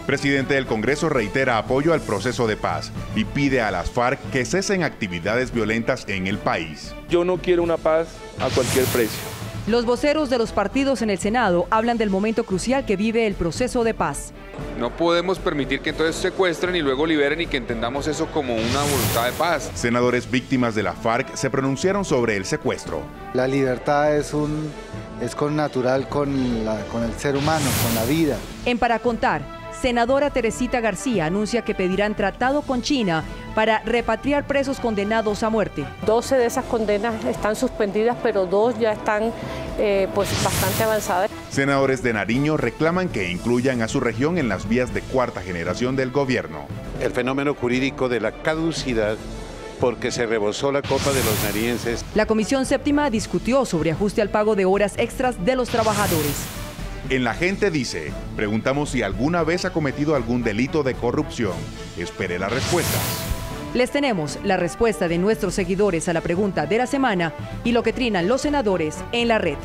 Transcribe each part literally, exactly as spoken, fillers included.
Presidente del Congreso reitera apoyo al proceso de paz y pide a las FARC que cesen actividades violentas en el país. Yo no quiero una paz a cualquier precio. Los voceros de los partidos en el Senado hablan del momento crucial que vive el proceso de paz. No podemos permitir que entonces secuestren y luego liberen y que entendamos eso como una voluntad de paz. Senadores víctimas de la FARC se pronunciaron sobre el secuestro. La libertad es un es con natural con, la, con el ser humano, con la vida. En Para Contar, senadora Teresita García anuncia que pedirán tratado con China para repatriar presos condenados a muerte. doce de esas condenas están suspendidas, pero dos ya están eh, pues bastante avanzadas. Senadores de Nariño reclaman que incluyan a su región en las vías de cuarta generación del gobierno. El fenómeno jurídico de la caducidad, porque se rebosó la copa de los narienses. La Comisión Séptima discutió sobre ajuste al pago de horas extras de los trabajadores. En La Gente dice, preguntamos si alguna vez ha cometido algún delito de corrupción. Espere las respuestas. Les tenemos la respuesta de nuestros seguidores a la pregunta de la semana y lo que trinan los senadores en la red.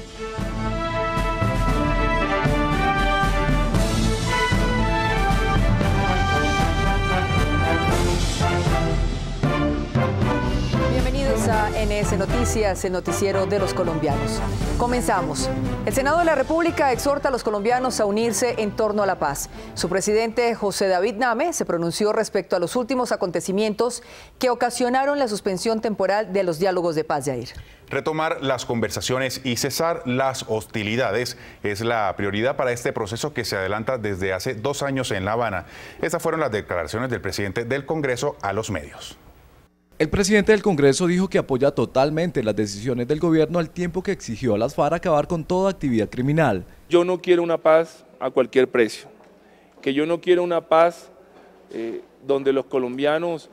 A N S Noticias, el noticiero de los colombianos. Comenzamos. El Senado de la República exhorta a los colombianos a unirse en torno a la paz. Su presidente, José David Name, se pronunció respecto a los últimos acontecimientos que ocasionaron la suspensión temporal de los diálogos de paz, Yair. Retomar las conversaciones y cesar las hostilidades es la prioridad para este proceso que se adelanta desde hace dos años en La Habana. Estas fueron las declaraciones del presidente del Congreso a los medios. El presidente del Congreso dijo que apoya totalmente las decisiones del gobierno al tiempo que exigió a las FARC acabar con toda actividad criminal. Yo no quiero una paz a cualquier precio, que yo no quiero una paz eh, donde los colombianos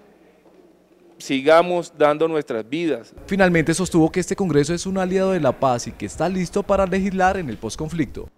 sigamos dando nuestras vidas. Finalmente sostuvo que este Congreso es un aliado de la paz y que está listo para legislar en el posconflicto.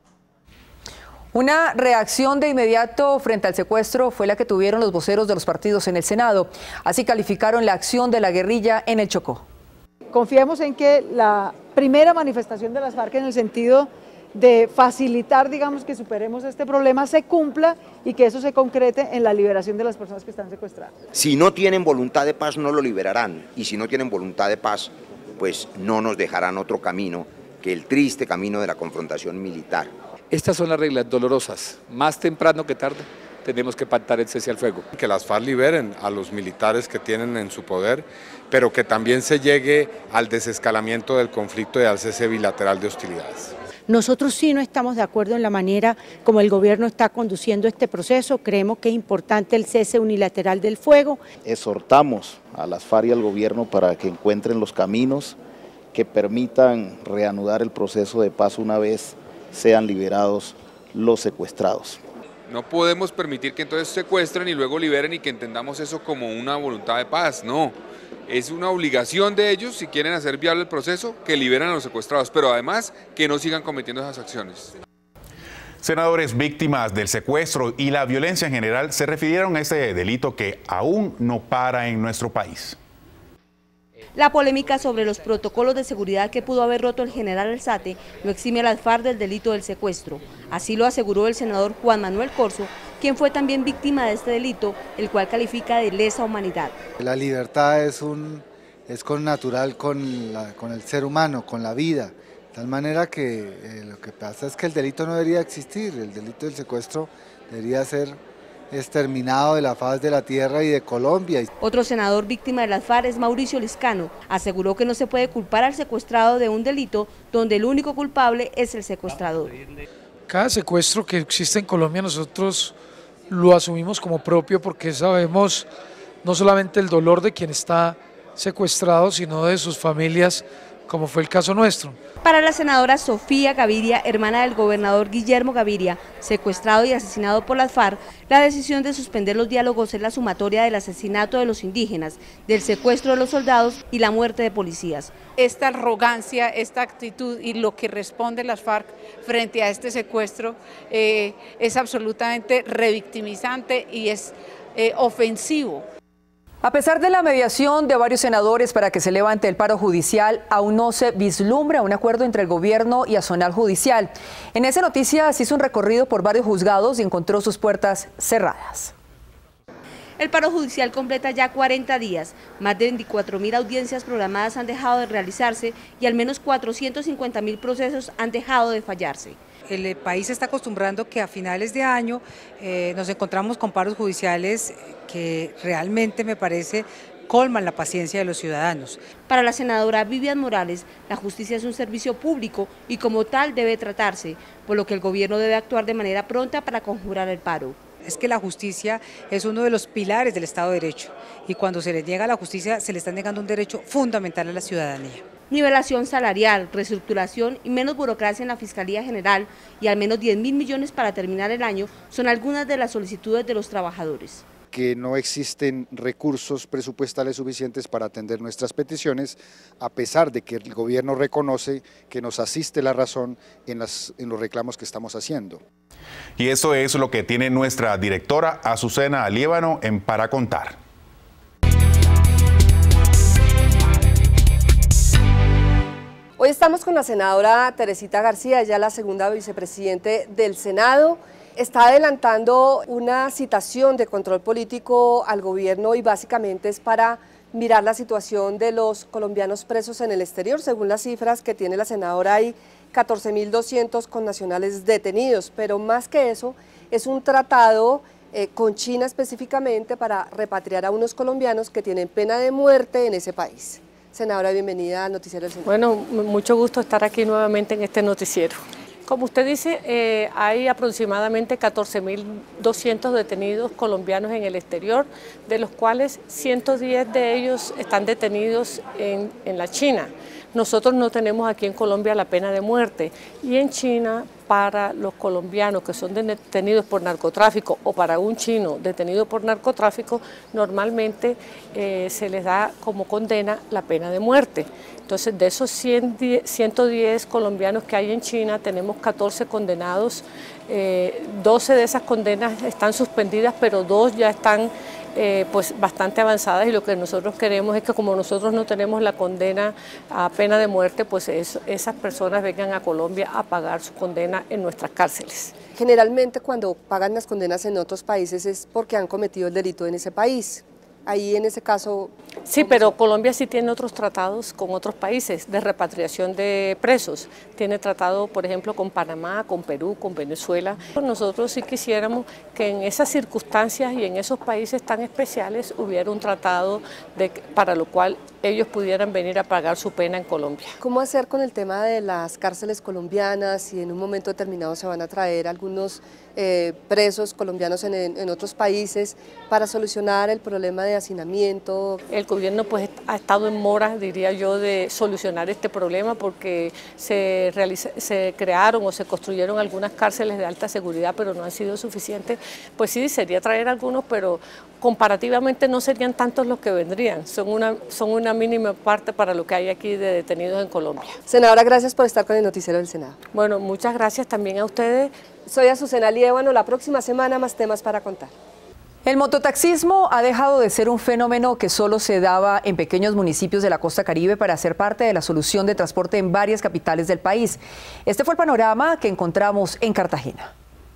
Una reacción de inmediato frente al secuestro fue la que tuvieron los voceros de los partidos en el Senado. Así calificaron la acción de la guerrilla en el Chocó. Confiemos en que la primera manifestación de las FARC en el sentido de facilitar, digamos, que superemos este problema se cumpla y que eso se concrete en la liberación de las personas que están secuestradas. Si no tienen voluntad de paz no lo liberarán y si no tienen voluntad de paz pues no nos dejarán otro camino que el triste camino de la confrontación militar. Estas son las reglas dolorosas, más temprano que tarde tenemos que pactar el cese al fuego. Que las FARC liberen a los militares que tienen en su poder, pero que también se llegue al desescalamiento del conflicto y al cese bilateral de hostilidades. Nosotros sí no estamos de acuerdo en la manera como el gobierno está conduciendo este proceso, creemos que es importante el cese unilateral del fuego. Exhortamos a las FARC y al gobierno para que encuentren los caminos que permitan reanudar el proceso de paz una vez sean liberados los secuestrados. No podemos permitir que entonces secuestren y luego liberen y que entendamos eso como una voluntad de paz, no. Es una obligación de ellos, si quieren hacer viable el proceso, que liberen a los secuestrados, pero además que no sigan cometiendo esas acciones. Senadores víctimas del secuestro y la violencia en general se refirieron a este delito que aún no para en nuestro país. La polémica sobre los protocolos de seguridad que pudo haber roto el general Alzate no exime a las FARC del delito del secuestro. Así lo aseguró el senador Juan Manuel Corzo, quien fue también víctima de este delito, el cual califica de lesa humanidad. La libertad es, un, es con natural con, la, con el ser humano, con la vida, de tal manera que eh, lo que pasa es que el delito no debería existir, el delito del secuestro debería ser exterminado de la faz de la tierra y de Colombia. Otro senador víctima de las FARC es Mauricio Liscano. Aseguró que no se puede culpar al secuestrado de un delito donde el único culpable es el secuestrador. Cada secuestro que existe en Colombia nosotros lo asumimos como propio porque sabemos no solamente el dolor de quien está secuestrado, sino de sus familias, como fue el caso nuestro. Para la senadora Sofía Gaviria, hermana del gobernador Guillermo Gaviria, secuestrado y asesinado por las FARC, la decisión de suspender los diálogos es la sumatoria del asesinato de los indígenas, del secuestro de los soldados y la muerte de policías. Esta arrogancia, esta actitud y lo que responde las FARC frente a este secuestro eh, es absolutamente revictimizante y es eh, ofensivo. A pesar de la mediación de varios senadores para que se levante el paro judicial, aún no se vislumbra un acuerdo entre el gobierno y Azonal Judicial. En esa noticia se hizo un recorrido por varios juzgados y encontró sus puertas cerradas. El paro judicial completa ya cuarenta días. Más de veinticuatro mil audiencias programadas han dejado de realizarse y al menos cuatrocientos cincuenta mil procesos han dejado de fallarse. El país se está acostumbrando que a finales de año eh, nos encontramos con paros judiciales que realmente me parece colman la paciencia de los ciudadanos. Para la senadora Vivian Morales, la justicia es un servicio público y como tal debe tratarse, por lo que el gobierno debe actuar de manera pronta para conjurar el paro. Es que la justicia es uno de los pilares del Estado de Derecho y cuando se le niega la justicia se le está negando un derecho fundamental a la ciudadanía. Nivelación salarial, reestructuración y menos burocracia en la Fiscalía General y al menos diez mil millones para terminar el año son algunas de las solicitudes de los trabajadores. Que no existen recursos presupuestales suficientes para atender nuestras peticiones, a pesar de que el gobierno reconoce que nos asiste la razón en, las, en los reclamos que estamos haciendo. Y eso es lo que tiene nuestra directora Azucena Liévano en Para Contar. Hoy estamos con la senadora Teresita García, ya la segunda vicepresidente del Senado. Está adelantando una citación de control político al gobierno y básicamente es para mirar la situación de los colombianos presos en el exterior. Según las cifras que tiene la senadora, hay catorce mil doscientos connacionales detenidos, pero más que eso es un tratado eh, con China específicamente para repatriar a unos colombianos que tienen pena de muerte en ese país. Senadora, bienvenida al Noticiero del Senado. Bueno, mucho gusto estar aquí nuevamente en este noticiero. Como usted dice, eh, hay aproximadamente catorce mil doscientos detenidos colombianos en el exterior, de los cuales ciento diez de ellos están detenidos en, en la China. Nosotros no tenemos aquí en Colombia la pena de muerte y en China para los colombianos que son detenidos por narcotráfico o para un chino detenido por narcotráfico, normalmente eh, se les da como condena la pena de muerte. Entonces, de esos ciento diez colombianos que hay en China, tenemos catorce condenados, eh, doce de esas condenas están suspendidas, pero dos ya están eh, pues bastante avanzadas y lo que nosotros queremos es que como nosotros no tenemos la condena a pena de muerte, pues eso, esas personas vengan a Colombia a pagar su condena en nuestras cárceles. Generalmente cuando pagan las condenas en otros países es porque han cometido el delito en ese país. Ahí en ese caso... Sí, pero Colombia sí tiene otros tratados con otros países de repatriación de presos. Tiene tratado, por ejemplo, con Panamá, con Perú, con Venezuela. Nosotros sí quisiéramos que en esas circunstancias y en esos países tan especiales hubiera un tratado de, para lo cual ellos pudieran venir a pagar su pena en Colombia. ¿Cómo hacer con el tema de las cárceles colombianas y en un momento determinado se van a traer algunos eh, presos colombianos en, en otros países para solucionar el problema de hacinamiento? El gobierno pues ha estado en mora, diría yo, de solucionar este problema porque se, realiza, se crearon o se construyeron algunas cárceles de alta seguridad, pero no han sido suficientes. Pues sí, sería traer algunos, pero comparativamente no serían tantos los que vendrían. Son una, son una mínima parte para lo que hay aquí de detenidos en Colombia. Senadora, gracias por estar con el Noticiero del Senado. Bueno, muchas gracias también a ustedes. Soy Azucena Liévano, la próxima semana más temas para contar. El mototaxismo ha dejado de ser un fenómeno que solo se daba en pequeños municipios de la costa caribe para ser parte de la solución de transporte en varias capitales del país. Este fue el panorama que encontramos en Cartagena.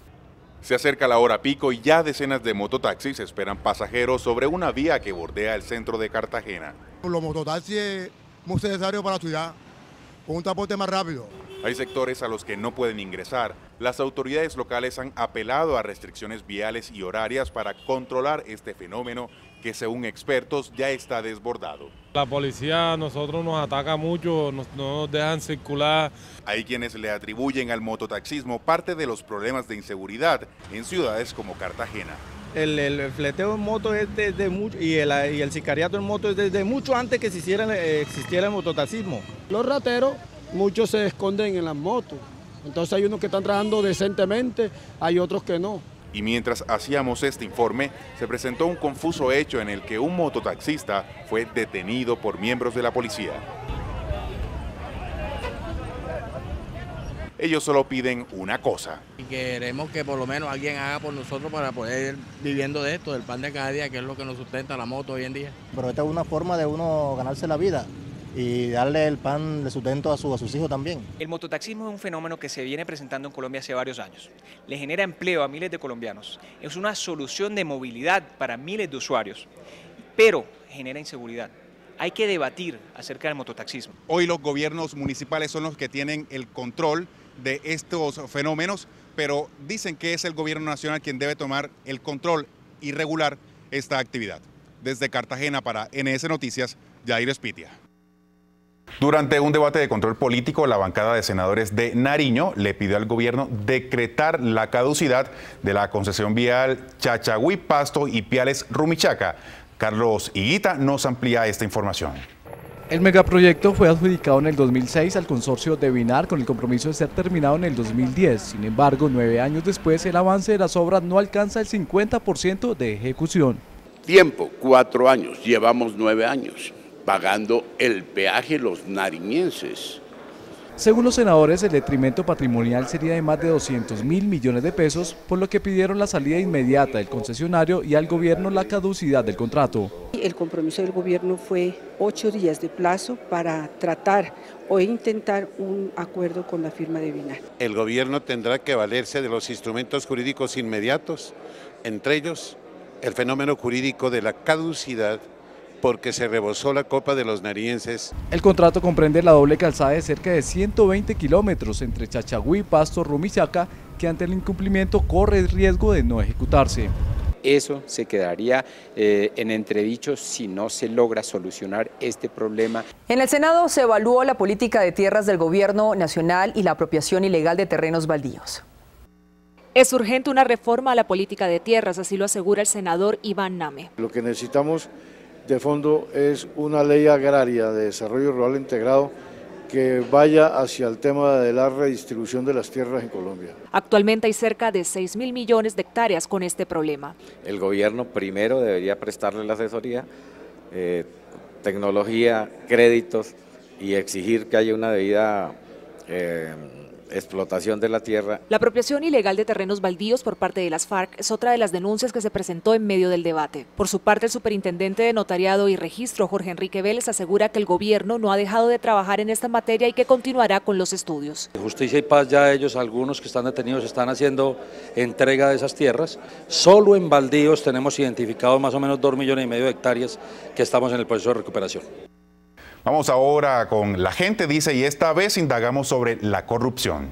Se acerca la hora pico y ya decenas de mototaxis esperan pasajeros sobre una vía que bordea el centro de Cartagena. Los mototaxis es muy necesario para la ciudad, con un transporte más rápido. Hay sectores a los que no pueden ingresar. Las autoridades locales han apelado a restricciones viales y horarias para controlar este fenómeno que, según expertos, ya está desbordado. La policía a nosotros nos ataca mucho, nos, no nos dejan circular. Hay quienes le atribuyen al mototaxismo parte de los problemas de inseguridad en ciudades como Cartagena. El, el fleteo en moto es desde mucho, y el, y el sicariato en moto es desde mucho antes que existiera, existiera el mototaxismo. Los rateros, muchos se esconden en las motos, entonces hay unos que están trabajando decentemente, hay otros que no. Y mientras hacíamos este informe, se presentó un confuso hecho en el que un mototaxista fue detenido por miembros de la policía. ellos solo piden una cosa. Y queremos que por lo menos alguien haga por nosotros para poder ir viviendo de esto, del pan de cada día, que es lo que nos sustenta la moto hoy en día. Pero esta es una forma de uno ganarse la vida y darle el pan de sustento a, su, a sus hijos también. El mototaxismo es un fenómeno que se viene presentando en Colombia hace varios años. Le genera empleo a miles de colombianos. Es una solución de movilidad para miles de usuarios, pero genera inseguridad. Hay que debatir acerca del mototaxismo. Hoy los gobiernos municipales son los que tienen el control de estos fenómenos, pero dicen que es el gobierno nacional quien debe tomar el control y regular esta actividad. Desde Cartagena para N S Noticias, Jair Espitia. Durante un debate de control político, la bancada de senadores de Nariño le pidió al gobierno decretar la caducidad de la concesión vial Chachagüí-Pasto y Piales-Rumichaca. Carlos Higuita nos amplía esta información. El megaproyecto fue adjudicado en el dos mil seis al consorcio de Vinar con el compromiso de ser terminado en el dos mil diez. Sin embargo, nueve años después, el avance de las obras no alcanza el cincuenta por ciento de ejecución. Tiempo, cuatro años, llevamos nueve años pagando el peaje los nariñenses. Según los senadores, el detrimento patrimonial sería de más de doscientos mil millones de pesos, por lo que pidieron la salida inmediata del concesionario y al gobierno la caducidad del contrato. El compromiso del gobierno fue ocho días de plazo para tratar o intentar un acuerdo con la firma de Vinar. El gobierno tendrá que valerse de los instrumentos jurídicos inmediatos, entre ellos el fenómeno jurídico de la caducidad, porque se rebosó la copa de los nariñenses. El contrato comprende la doble calzada de cerca de ciento veinte kilómetros entre Chachagüí, Pasto, Rumichaca, que ante el incumplimiento corre el riesgo de no ejecutarse. Eso se quedaría eh, en entredicho si no se logra solucionar este problema. En el Senado se evaluó la política de tierras del gobierno nacional y la apropiación ilegal de terrenos baldíos. Es urgente una reforma a la política de tierras, así lo asegura el senador Iván Name. Lo que necesitamos de fondo es una ley agraria de desarrollo rural integrado que vaya hacia el tema de la redistribución de las tierras en Colombia. Actualmente hay cerca de seis mil millones de hectáreas con este problema. El gobierno primero debería prestarle la asesoría, eh, tecnología, créditos y exigir que haya una debida eh, explotación de la tierra. La apropiación ilegal de terrenos baldíos por parte de las FARC es otra de las denuncias que se presentó en medio del debate. Por su parte, el superintendente de Notariado y Registro, Jorge Enrique Vélez, asegura que el gobierno no ha dejado de trabajar en esta materia y que continuará con los estudios. Justicia y Paz, ya ellos, algunos que están detenidos, están haciendo entrega de esas tierras. Solo en baldíos tenemos identificados más o menos dos millones y medio de hectáreas que estamos en el proceso de recuperación. Vamos ahora con La Gente Dice y esta vez indagamos sobre la corrupción.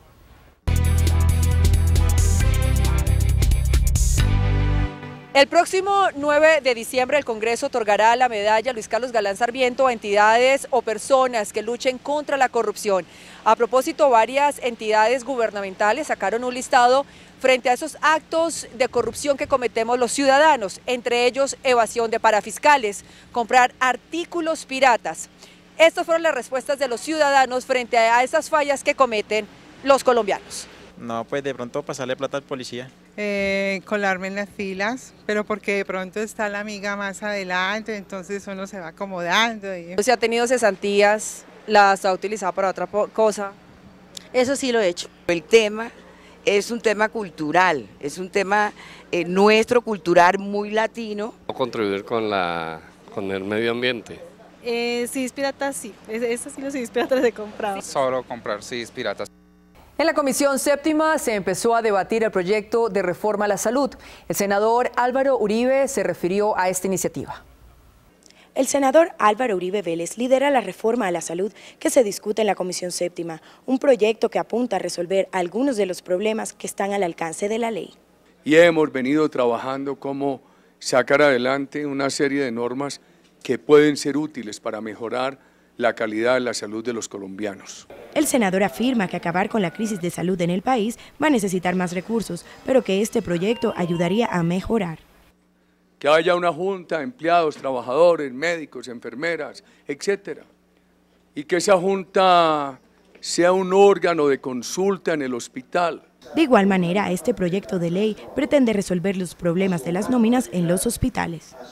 El próximo nueve de diciembre el Congreso otorgará la medalla Luis Carlos Galán Sarmiento a entidades o personas que luchen contra la corrupción. A propósito, varias entidades gubernamentales sacaron un listado frente a esos actos de corrupción que cometemos los ciudadanos, entre ellos evasión de parafiscales, comprar artículos piratas. Estas fueron las respuestas de los ciudadanos frente a esas fallas que cometen los colombianos. No, pues de pronto pasarle plata al policía. Eh, colarme en las filas, pero porque de pronto está la amiga más adelante, entonces uno se va acomodando. Y... ¿Se ha tenido cesantías? ¿Las ha utilizado para otra cosa? Eso sí lo he hecho. El tema es un tema cultural, es un tema eh, nuestro, cultural, muy latino. Contribuir con, la, con el medio ambiente. Eh, C Ds piratas sí, eso sí los C Ds piratas los he comprado. Solo comprar C Ds piratas. En la Comisión Séptima se empezó a debatir el proyecto de reforma a la salud. El senador Álvaro Uribe se refirió a esta iniciativa. El senador Álvaro Uribe Vélez lidera la reforma a la salud que se discute en la Comisión Séptima, un proyecto que apunta a resolver algunos de los problemas que están al alcance de la ley. Y hemos venido trabajando cómo sacar adelante una serie de normas que pueden ser útiles para mejorar la calidad de la salud de los colombianos. El senador afirma que acabar con la crisis de salud en el país va a necesitar más recursos, pero que este proyecto ayudaría a mejorar. Que haya una junta de empleados, trabajadores, médicos, enfermeras, etcétera. Y que esa junta sea un órgano de consulta en el hospital. De igual manera, este proyecto de ley pretende resolver los problemas de las nóminas en los hospitales.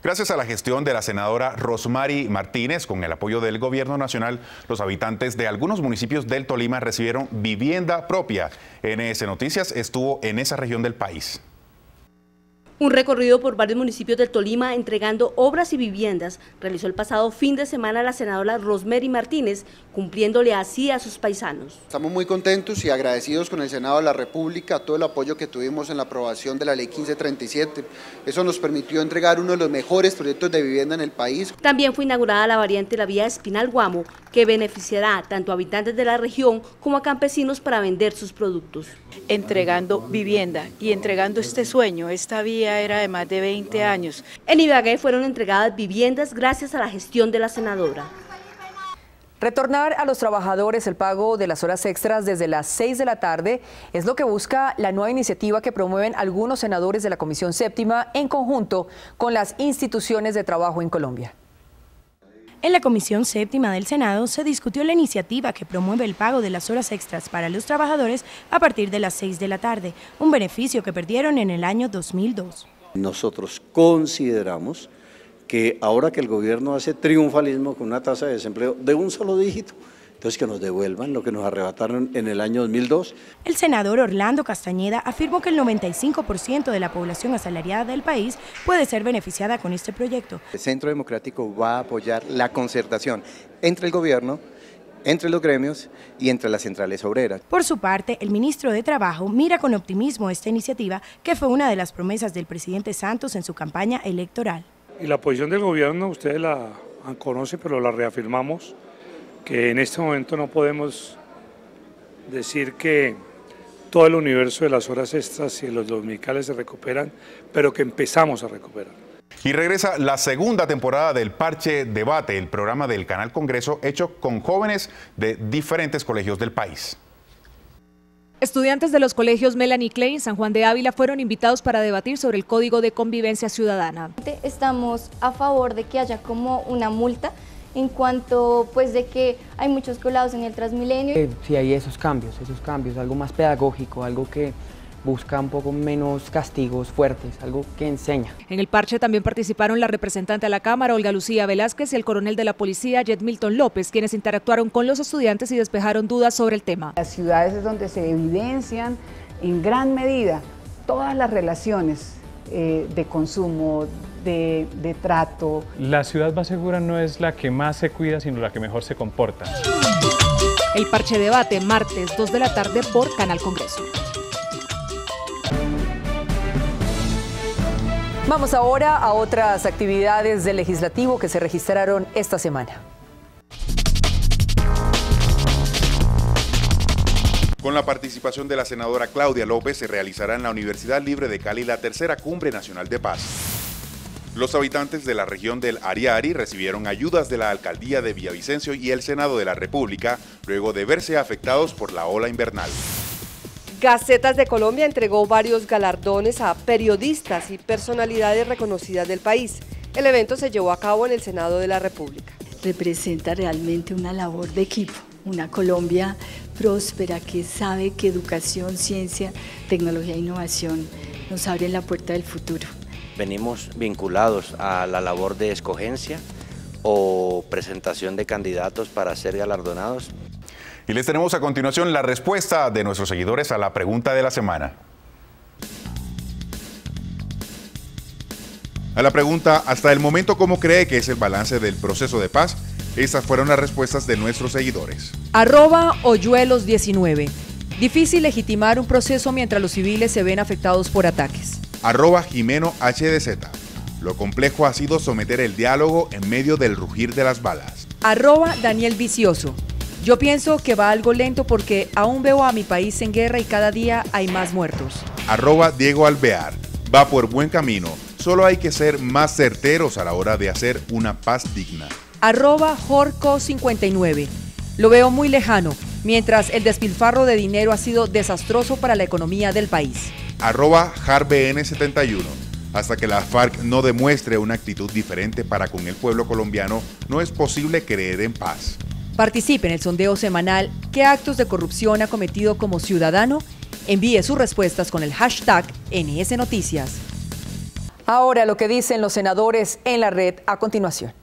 Gracias a la gestión de la senadora Rosmary Martínez, con el apoyo del gobierno nacional, los habitantes de algunos municipios del Tolima recibieron vivienda propia. N S Noticias estuvo en esa región del país. Un recorrido por varios municipios del Tolima entregando obras y viviendas realizó el pasado fin de semana la senadora Rosmary Martínez, cumpliéndole así a sus paisanos. Estamos muy contentos y agradecidos con el Senado de la República, todo el apoyo que tuvimos en la aprobación de la Ley quince treinta y siete. Eso nos permitió entregar uno de los mejores proyectos de vivienda en el país. También fue inaugurada la variante de la vía Espinal-Guamo, que beneficiará tanto a habitantes de la región como a campesinos para vender sus productos. Entregando vivienda y entregando este sueño, esta vía era de más de veinte años. En Ibagué fueron entregadas viviendas gracias a la gestión de la senadora. Retornar a los trabajadores el pago de las horas extras desde las seis de la tarde es lo que busca la nueva iniciativa que promueven algunos senadores de la Comisión Séptima en conjunto con las instituciones de trabajo en Colombia. En la Comisión Séptima del Senado se discutió la iniciativa que promueve el pago de las horas extras para los trabajadores a partir de las seis de la tarde, un beneficio que perdieron en el año dos mil dos. Nosotros consideramos que ahora que el gobierno hace triunfalismo con una tasa de desempleo de un solo dígito, entonces que nos devuelvan lo que nos arrebataron en el año dos mil dos. El senador Orlando Castañeda afirmó que el noventa y cinco por ciento de la población asalariada del país puede ser beneficiada con este proyecto. El Centro Democrático va a apoyar la concertación entre el gobierno, entre los gremios y entre las centrales obreras. Por su parte, el ministro de Trabajo mira con optimismo esta iniciativa, que fue una de las promesas del presidente Santos en su campaña electoral. Y la posición del gobierno, ustedes la conocen, pero la reafirmamos, que en este momento no podemos decir que todo el universo de las horas extras y los dominicales se recuperan, pero que empezamos a recuperar. Y regresa la segunda temporada del Parche Debate, el programa del Canal Congreso hecho con jóvenes de diferentes colegios del país. Estudiantes de los colegios Melanie Clay y San Juan de Ávila fueron invitados para debatir sobre el Código de Convivencia Ciudadana. Estamos a favor de que haya como una multa en cuanto pues de que hay muchos colados en el Transmilenio. Eh, sí, hay esos cambios, esos cambios, algo más pedagógico, algo que busca un poco menos castigos fuertes, algo que enseña. En el parche también participaron la representante a la Cámara, Olga Lucía Velázquez, y el coronel de la policía, Jet Milton López, quienes interactuaron con los estudiantes y despejaron dudas sobre el tema. Las ciudades es donde se evidencian en gran medida todas las relaciones eh, de consumo, de, de trato. La ciudad más segura no es la que más se cuida, sino la que mejor se comporta. El Parche Debate, martes, dos de la tarde por Canal Congreso. Vamos ahora a otras actividades del legislativo que se registraron esta semana. Con la participación de la senadora Claudia López se realizará en la Universidad Libre de Cali la tercera Cumbre Nacional de Paz. Los habitantes de la región del Ariari recibieron ayudas de la Alcaldía de Villavicencio y el Senado de la República luego de verse afectados por la ola invernal. Gacetas de Colombia entregó varios galardones a periodistas y personalidades reconocidas del país. El evento se llevó a cabo en el Senado de la República. Representa realmente una labor de equipo, una Colombia próspera que sabe que educación, ciencia, tecnología e innovación nos abren la puerta del futuro. Venimos vinculados a la labor de escogencia o presentación de candidatos para ser galardonados. Y les tenemos a continuación la respuesta de nuestros seguidores a la pregunta de la semana. A la pregunta, hasta el momento, ¿cómo cree que es el balance del proceso de paz? Estas fueron las respuestas de nuestros seguidores. Arroba Hoyuelos diecinueve. Difícil legitimar un proceso mientras los civiles se ven afectados por ataques. Arroba Jimeno H D Z. Lo complejo ha sido someter el diálogo en medio del rugir de las balas. Arroba Daniel Vicioso. Yo pienso que va algo lento porque aún veo a mi país en guerra y cada día hay más muertos. Arroba Diego Alvear. Va por buen camino. Solo hay que ser más certeros a la hora de hacer una paz digna. Arroba Jorco cincuenta y nueve. Lo veo muy lejano, mientras el despilfarro de dinero ha sido desastroso para la economía del país. Arroba JarBN setenta y uno. Hasta que la FARC no demuestre una actitud diferente para con el pueblo colombiano, no es posible creer en paz. Participe en el sondeo semanal ¿Qué actos de corrupción ha cometido como ciudadano? Envíe sus respuestas con el hashtag N S Noticias. Ahora lo que dicen los senadores en la red a continuación.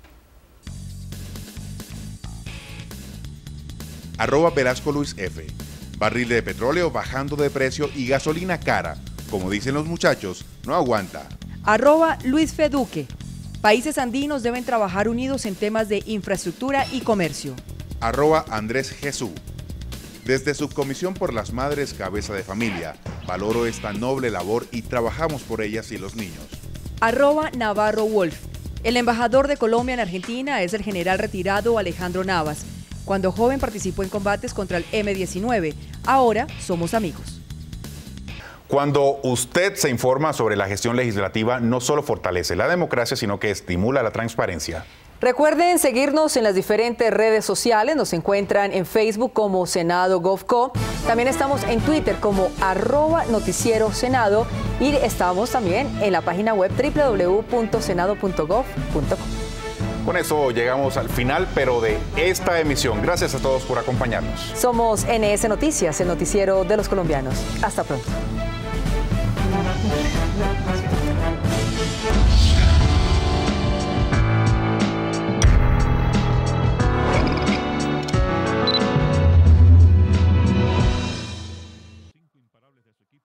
Arroba Velasco Luis F. Barril de petróleo bajando de precio y gasolina cara. Como dicen los muchachos, no aguanta. Arroba Luis Feduque. Países andinos deben trabajar unidos en temas de infraestructura y comercio. Arroba Andrés Jesús. Desde Subcomisión por las Madres Cabeza de Familia, valoro esta noble labor y trabajamos por ellas y los niños. Arroba Navarro Wolf. El embajador de Colombia en Argentina es el general retirado Alejandro Navas. Cuando joven participó en combates contra el eme diecinueve. Ahora somos amigos. Cuando usted se informa sobre la gestión legislativa, no solo fortalece la democracia, sino que estimula la transparencia. Recuerden seguirnos en las diferentes redes sociales. Nos encuentran en Facebook como Senado GovCo. También estamos en Twitter como arroba Noticiero Senado. Y estamos también en la página web doble u doble u doble u punto senado punto gov punto com. Con eso llegamos al final, pero de esta emisión. Gracias a todos por acompañarnos. Somos ene ese Noticias, el noticiero de los colombianos. Hasta pronto.